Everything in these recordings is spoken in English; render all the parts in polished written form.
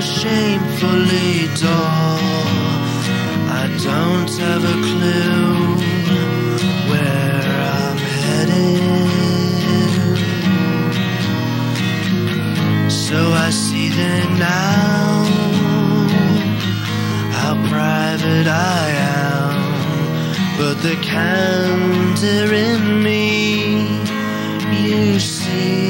shamefully dull. I don't have a clue where I'm headed. So I see then now how private I am, but the candor in me, you see.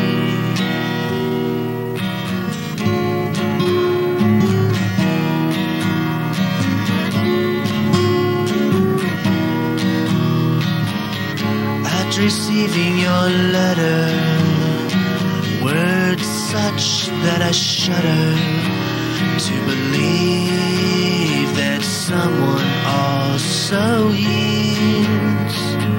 Receiving your letter, words such that I shudder to believe that someone also heeds.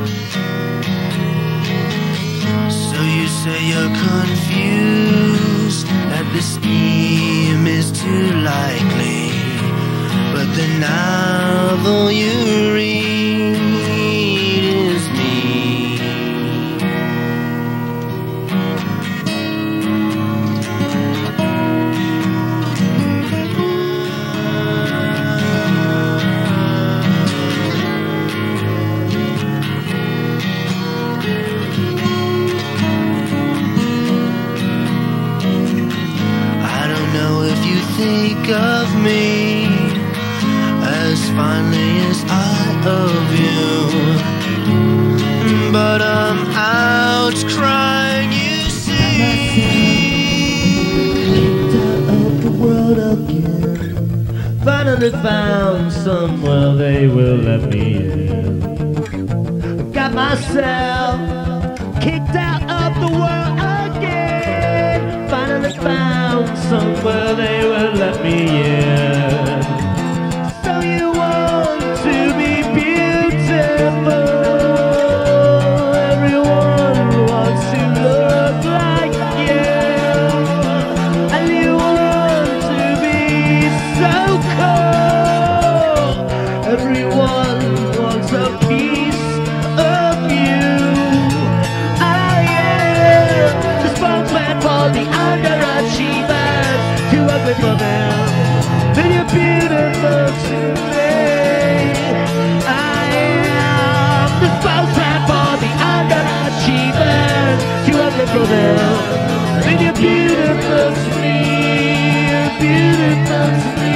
So you say you're confused, that the scheme is too likely, but the novel you read is me. Think of me as fondly as I of you, but I'm out crying, you see. Out of the world again, finally found somewhere they will let me in. Got myself kicked out of the world again, finally found somewhere they will let me in. So you want to be beautiful, everyone wants to look like you, and you want to be so cool, everyone wants a piece of you. I am the spokesman for the underachievers, too ugly for them, then you're beautiful to me. I am the spokesman for the underachievers, too ugly for them, then you're beautiful to me. You're beautiful to me.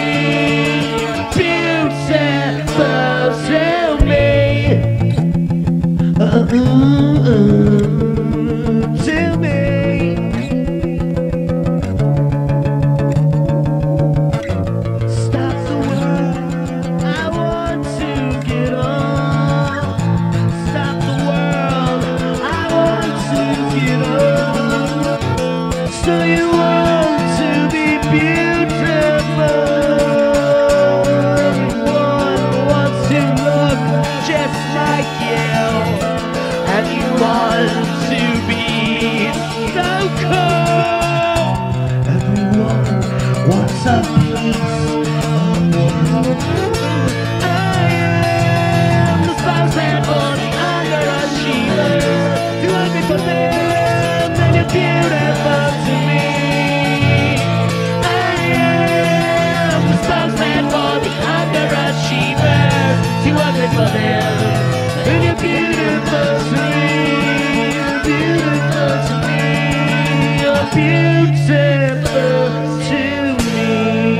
Beautiful to me. To me. So you want to be beautiful, everyone wants to look just like you, and you want to be so cool, everyone wants a piece of you. I am the spokesman for the underachievers, too ugly for them, and you're beautiful to me. I am the spokesman for the underachievers, too ugly for them, and you're beautiful to me. You're beautiful to me. You're beautiful to me.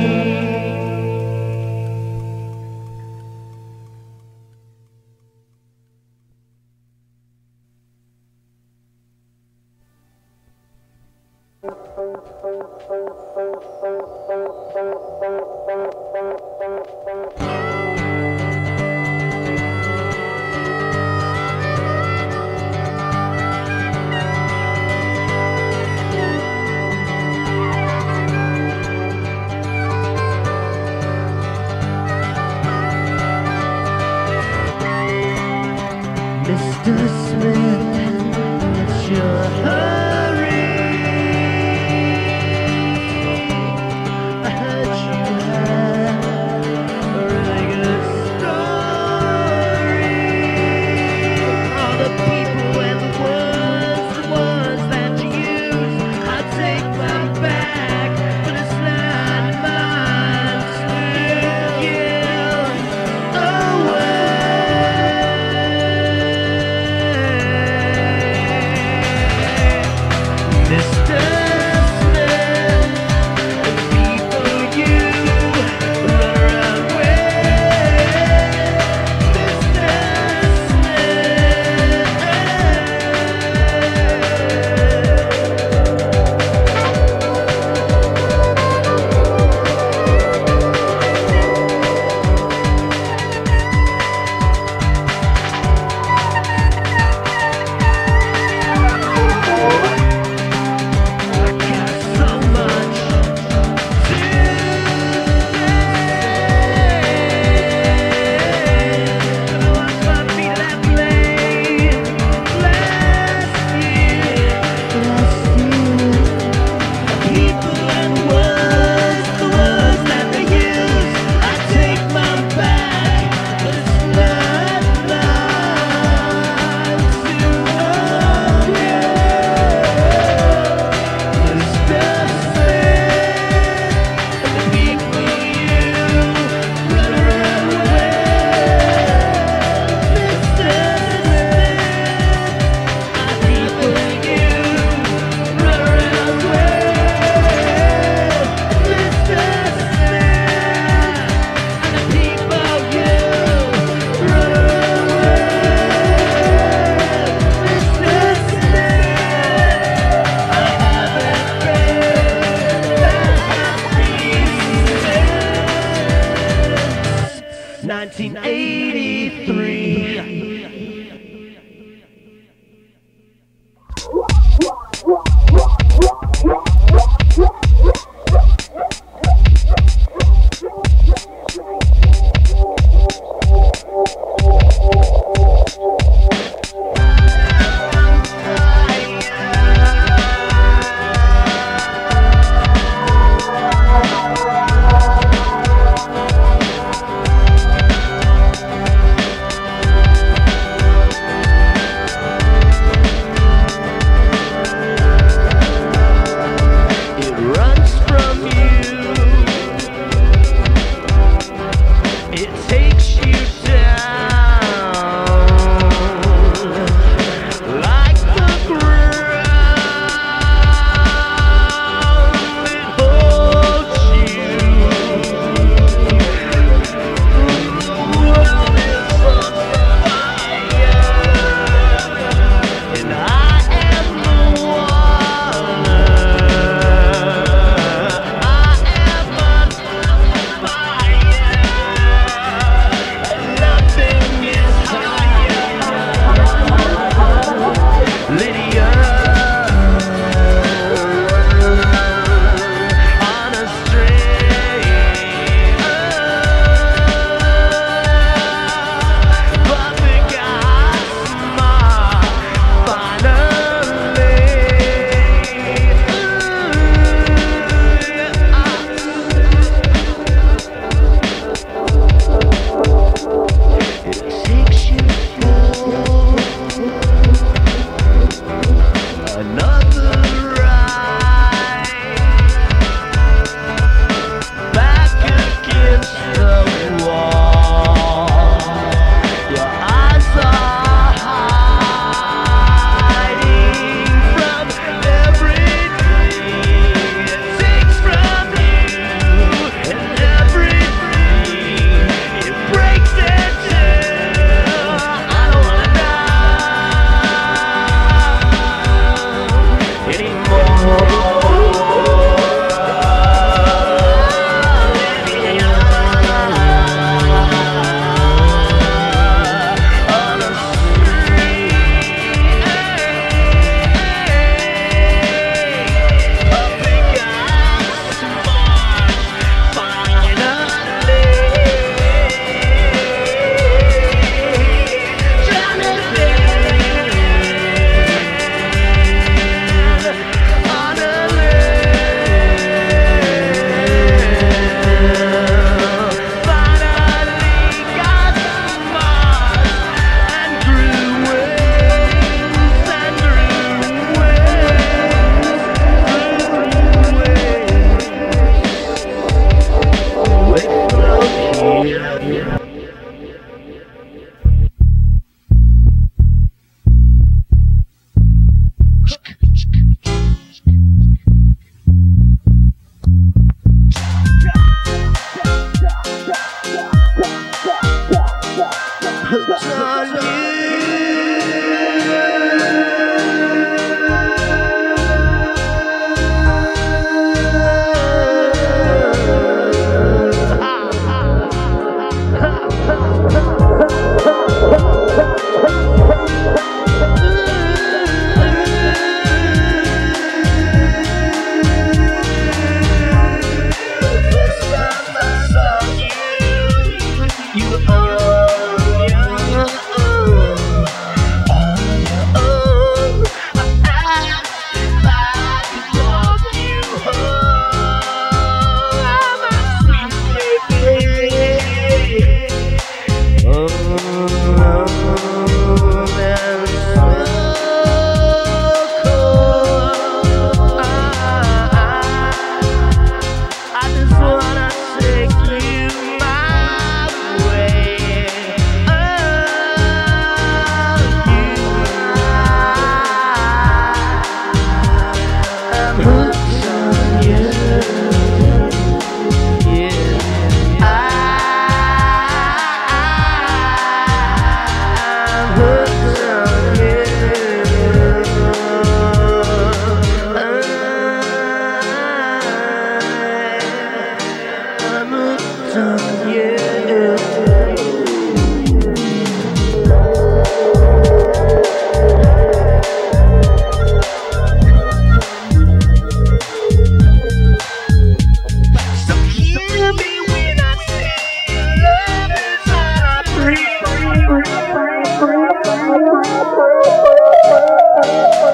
Mr. Smith, what's your hurry? I heard you had a really good story. All the people and the ones that you use, I'll take them back, but it's not 1983.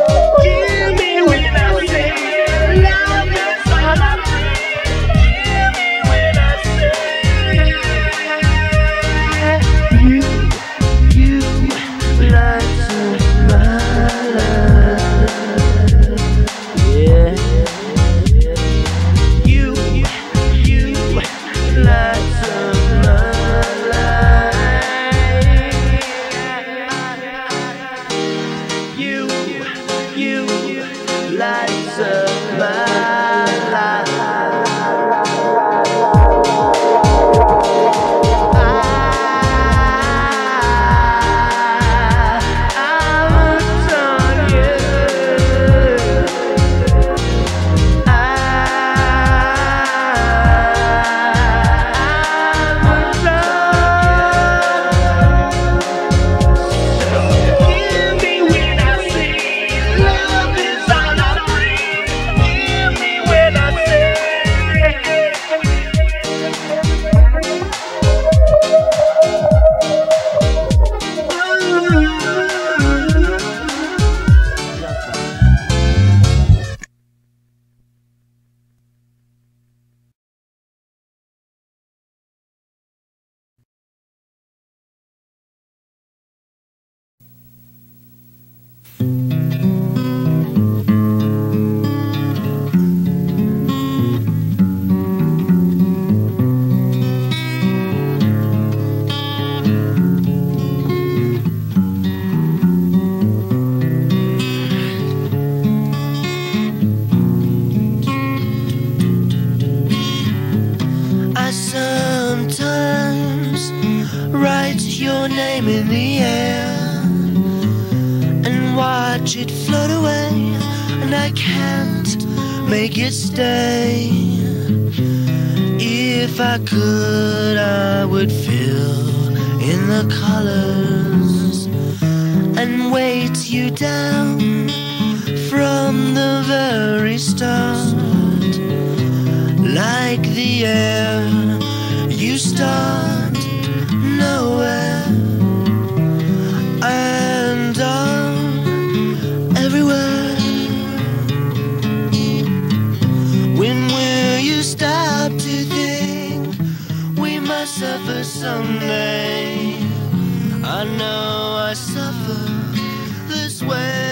Hear me when I say love is all I need. Hear me when I say you light up my life. Yeah. You light up my life. You light up my life. Sometimes write your name in the air and watch it float away, and I can't make it stay. If I could, I would fill in the colors and weight you down from the very start. Like the air, you start nowhere and are everywhere. When will you stop to think we must suffer someday? I know I suffer this way.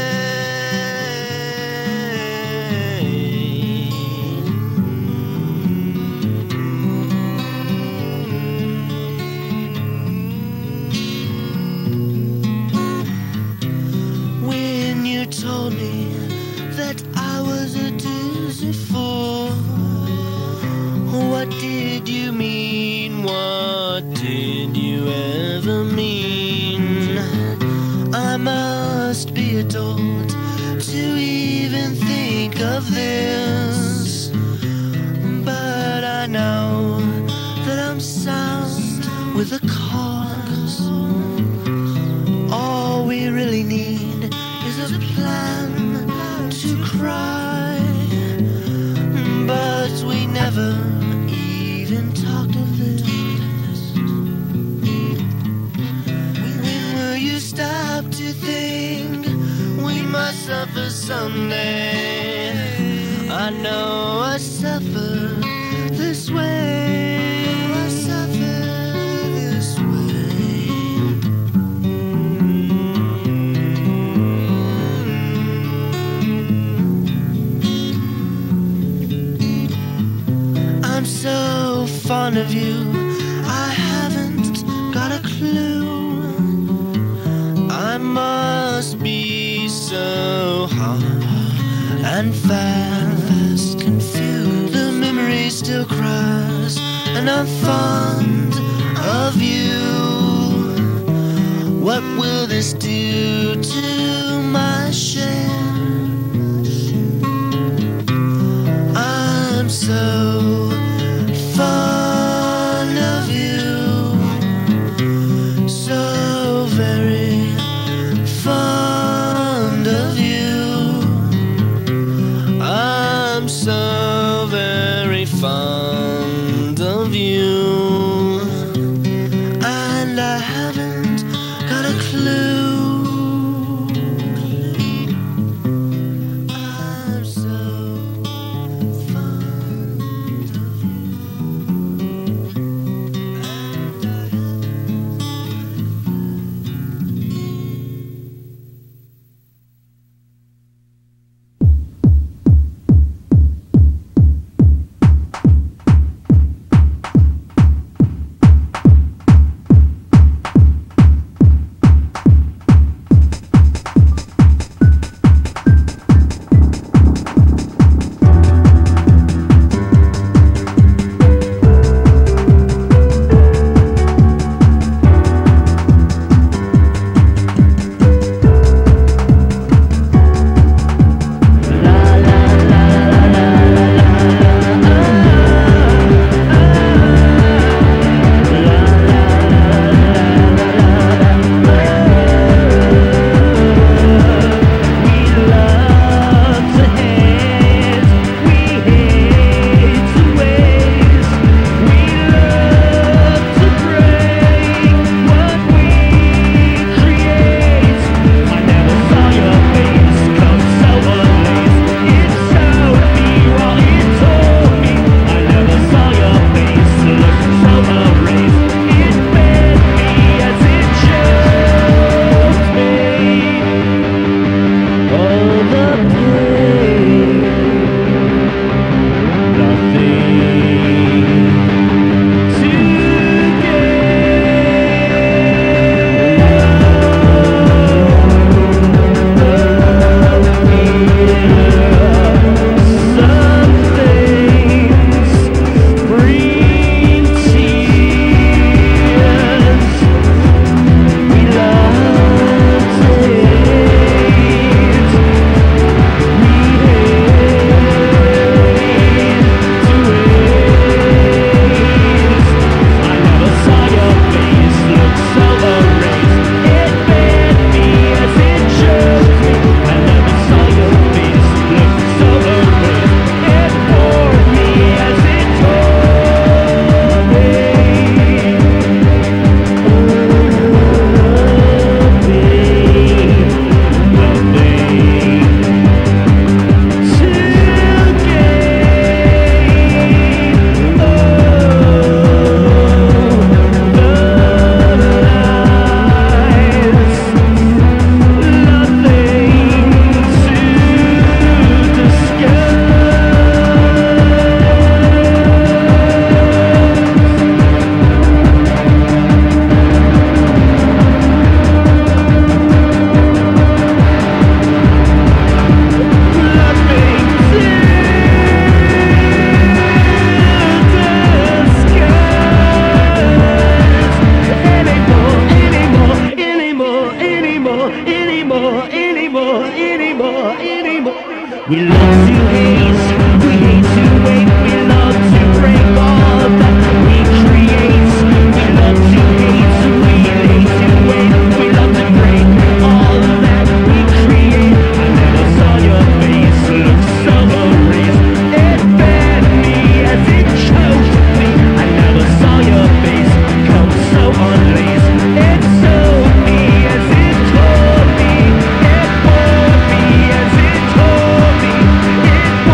Told me that I was a dizzy fool. What did you mean? What did you ever mean? I must be a dolt to even think of this, but I know that I'm sound with a cause. All we really need is a plan to cry, but we never even talked of this. When will you stop to think we must suffer someday? I know I suffer this way. I suffer this way. I'm so fond of you, I haven't got a clue. I must be so hard and fast, confused. The memory still cries, and I'm fond of you. What will this do to my share? I'm so fond of you, so very fond of you. I'm so very fond of you, and I haven't got a clue. We love to hate, we hate to wait, we love to break all that we create. We love to hate, we hate to wait, we love to break all that we create. I never saw your face look so erased. It fed me as it choked me. I never saw your face come so unlaced. It sold me as it told me. It bored me as it told me. It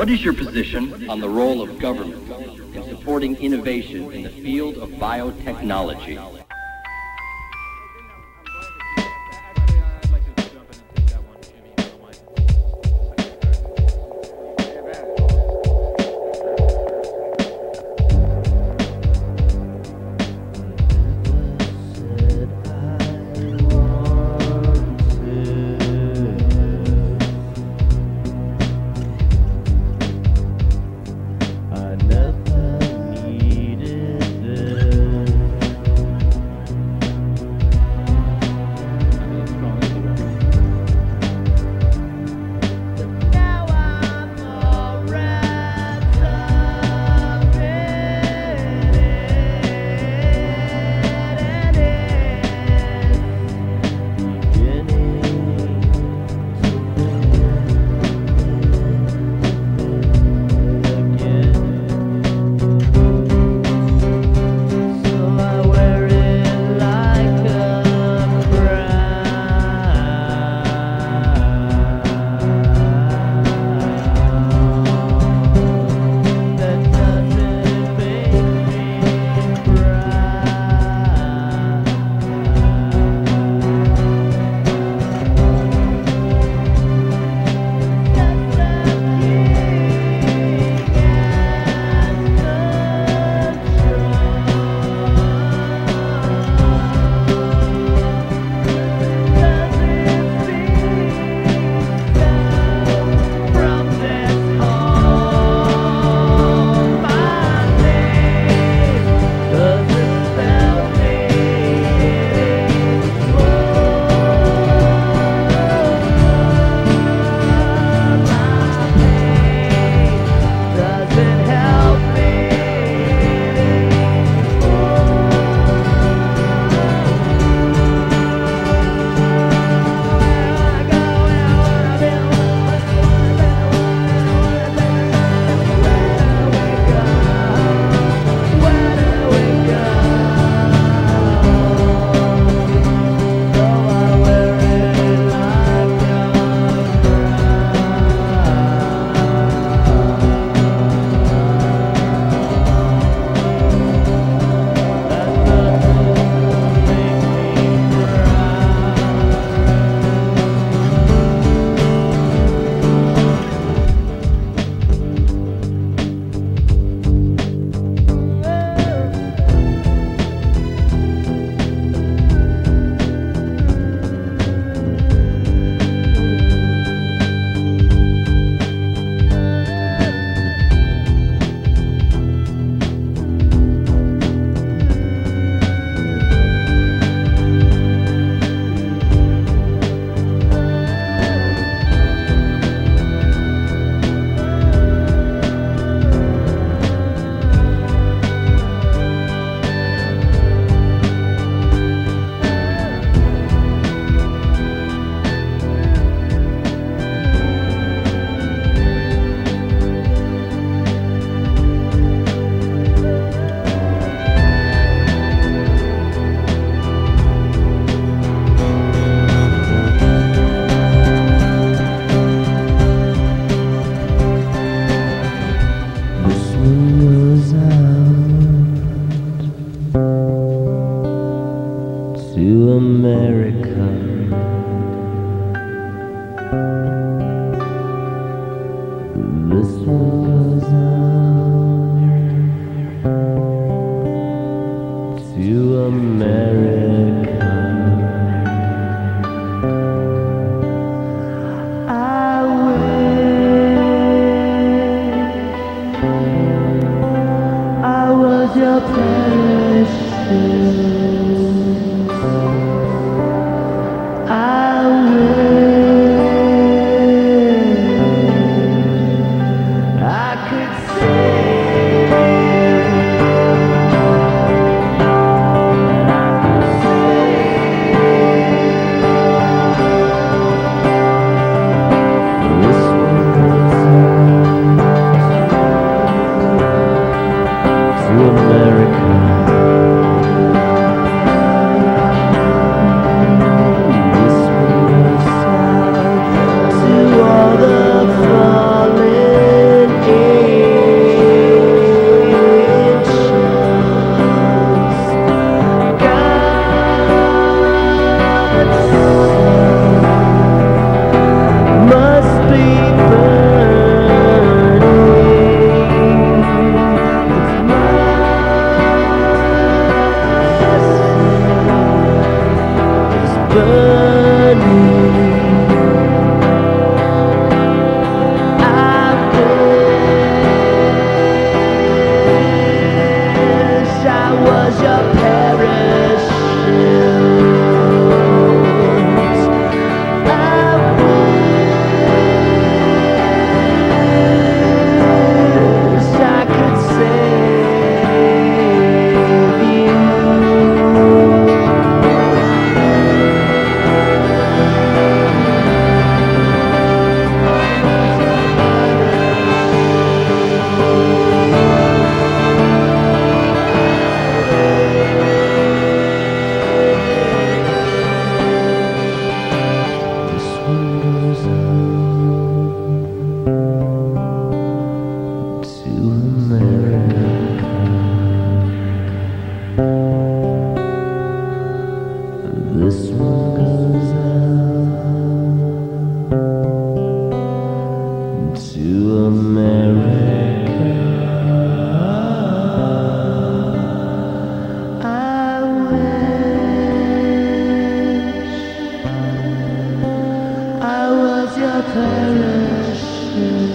What is your position on the role of government in supporting innovation in the field of biotechnology? America. burning. I wish I was your parachute. I wish I could save you. This one goes out to America. This one goes out to America. I wish I was your parachute.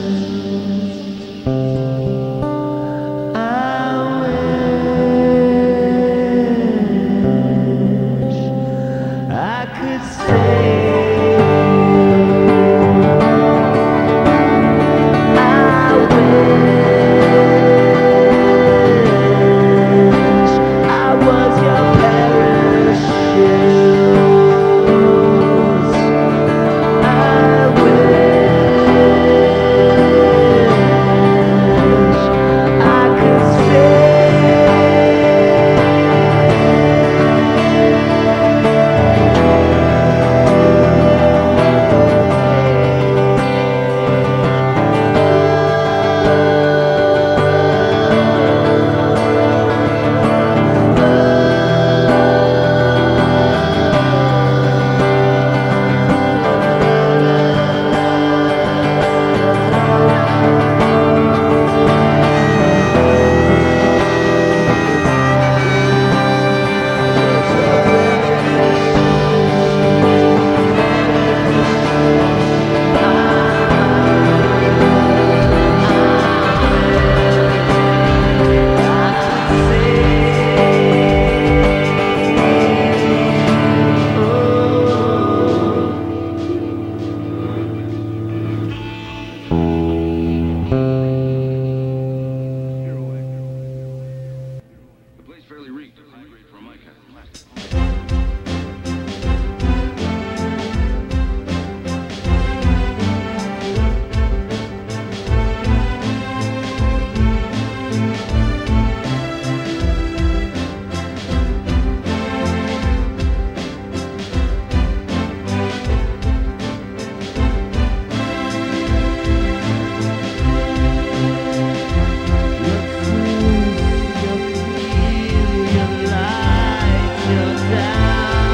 I wish I could save you. I wish I was your parachute. I wish I could your light, your down.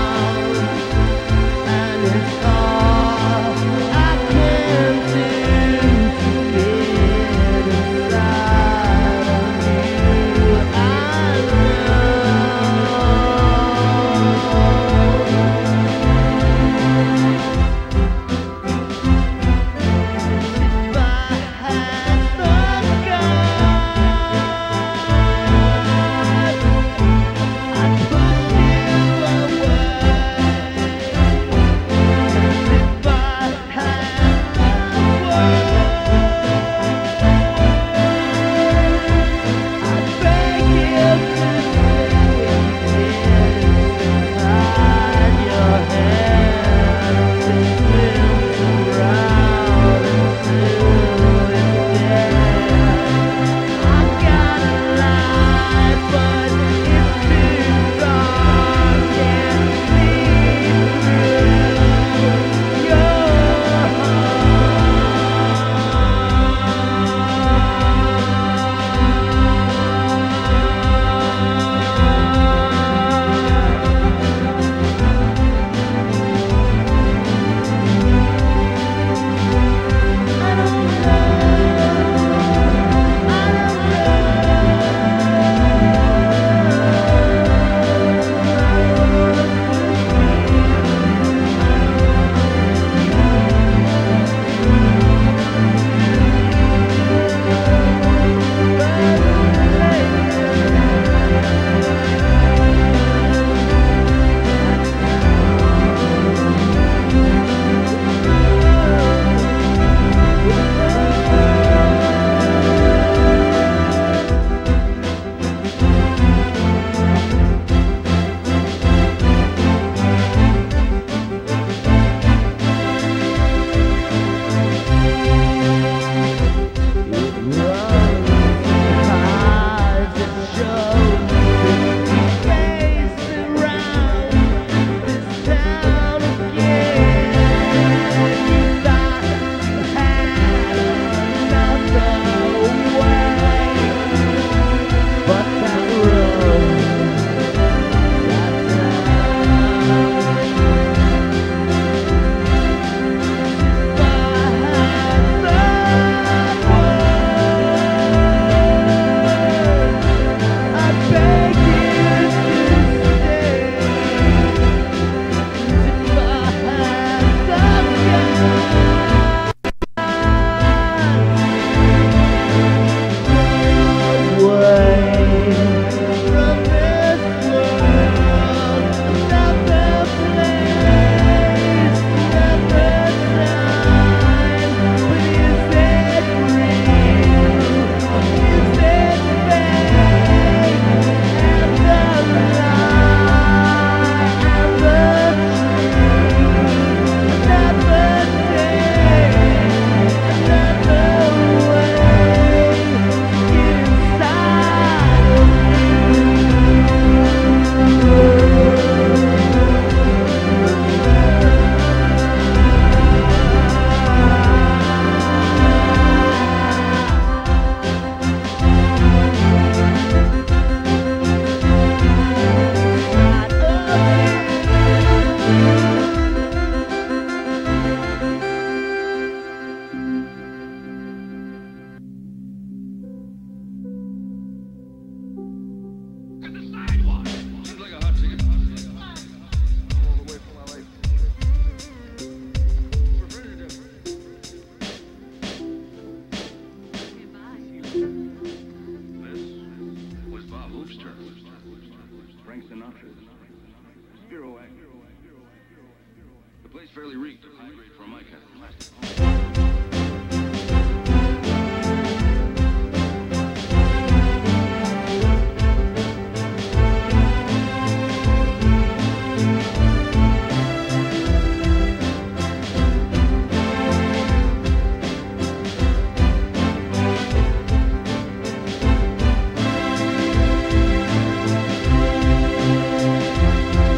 The place fairly reeked of high grade formica and plastic.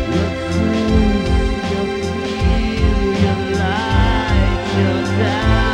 Your light, your time.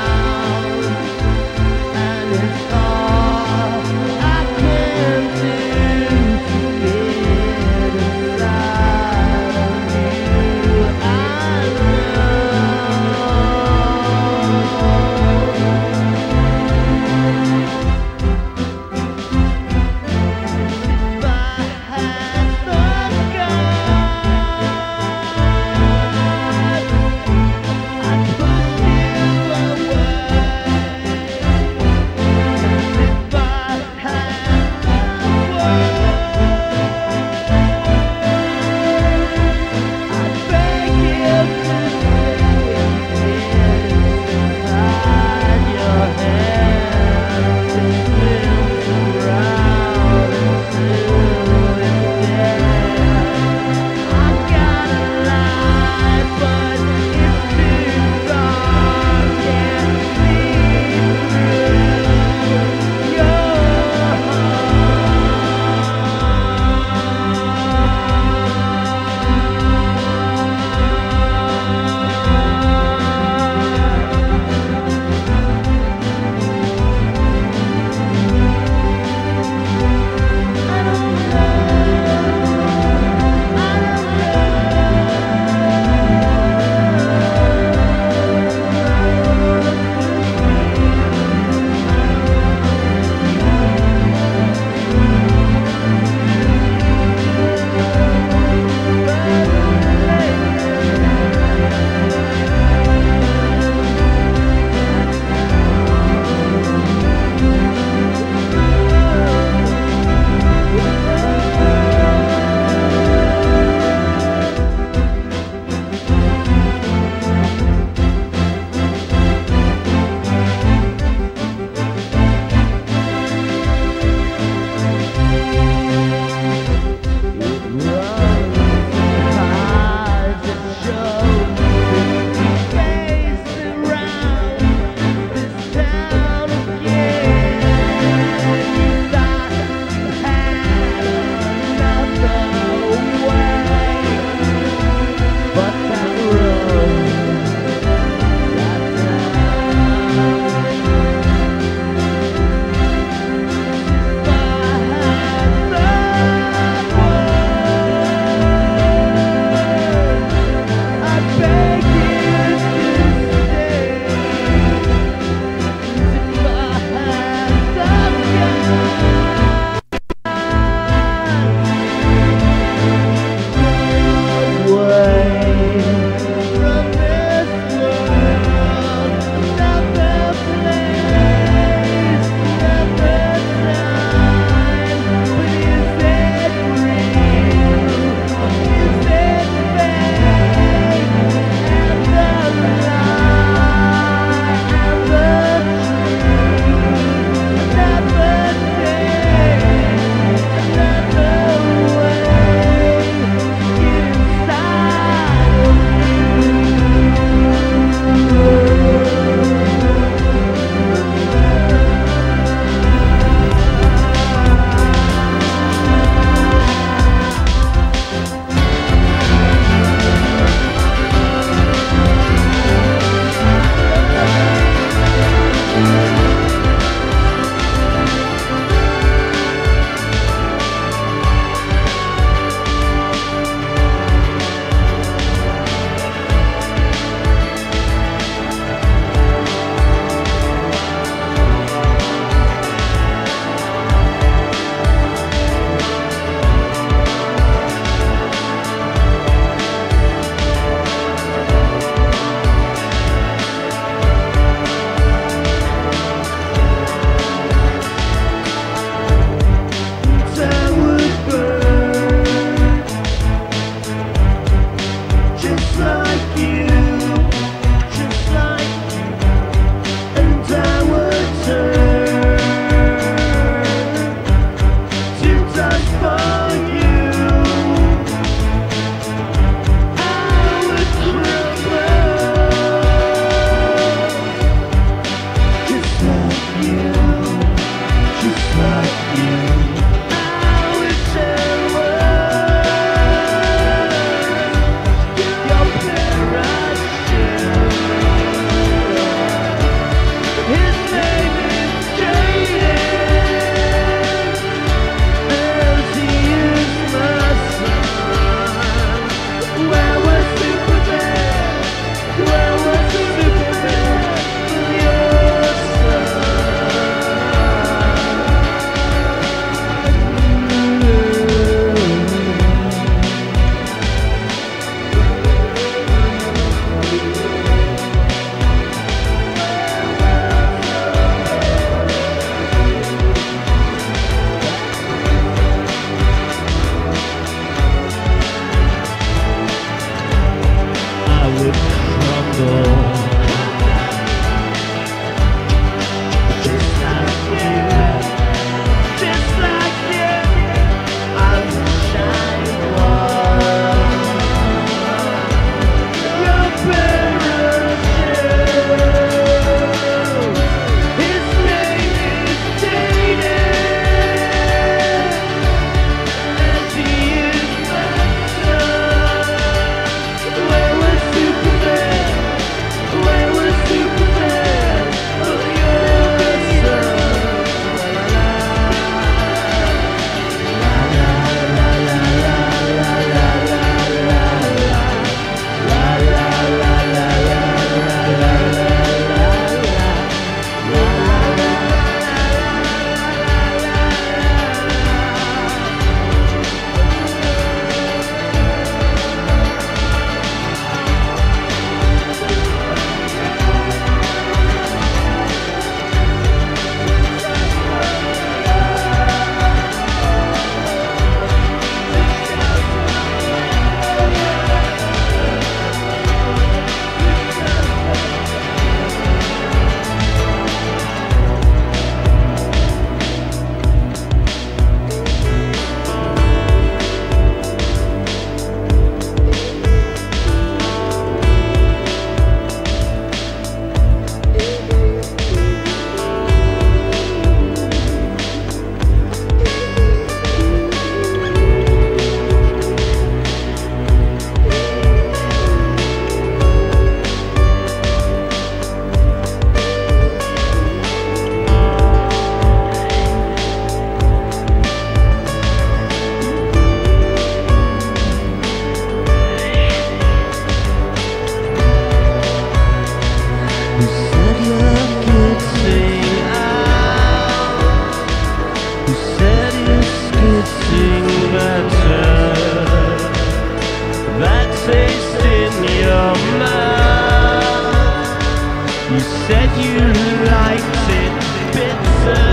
mouth. You said you liked it bitter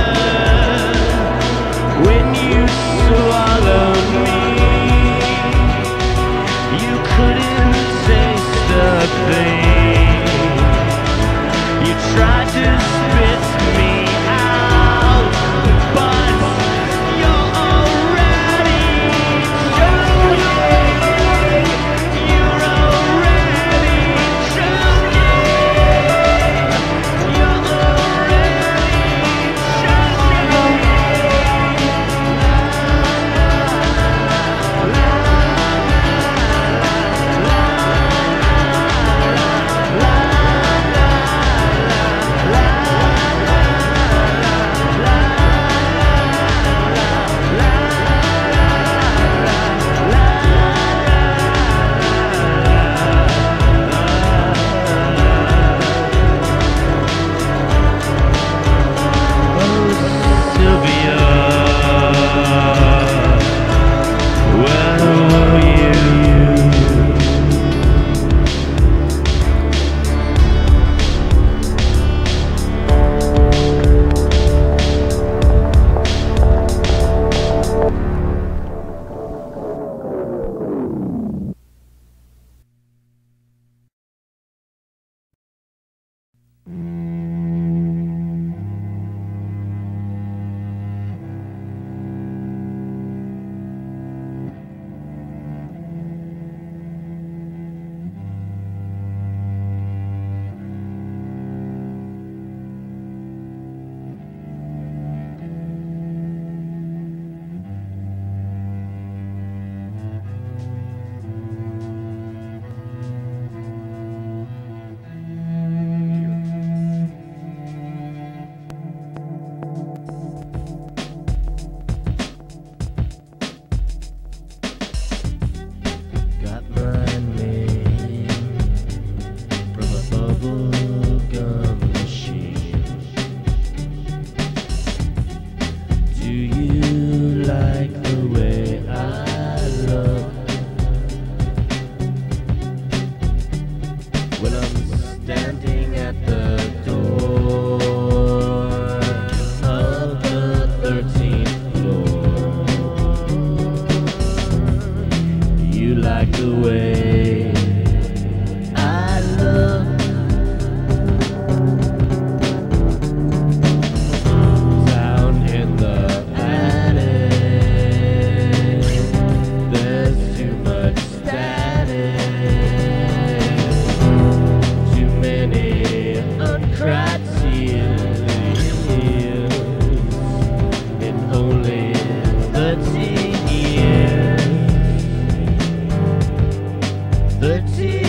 when you swallowed me. You couldn't taste a thing. You tried to spit me out, but you're already choking. You're already choking. You're already The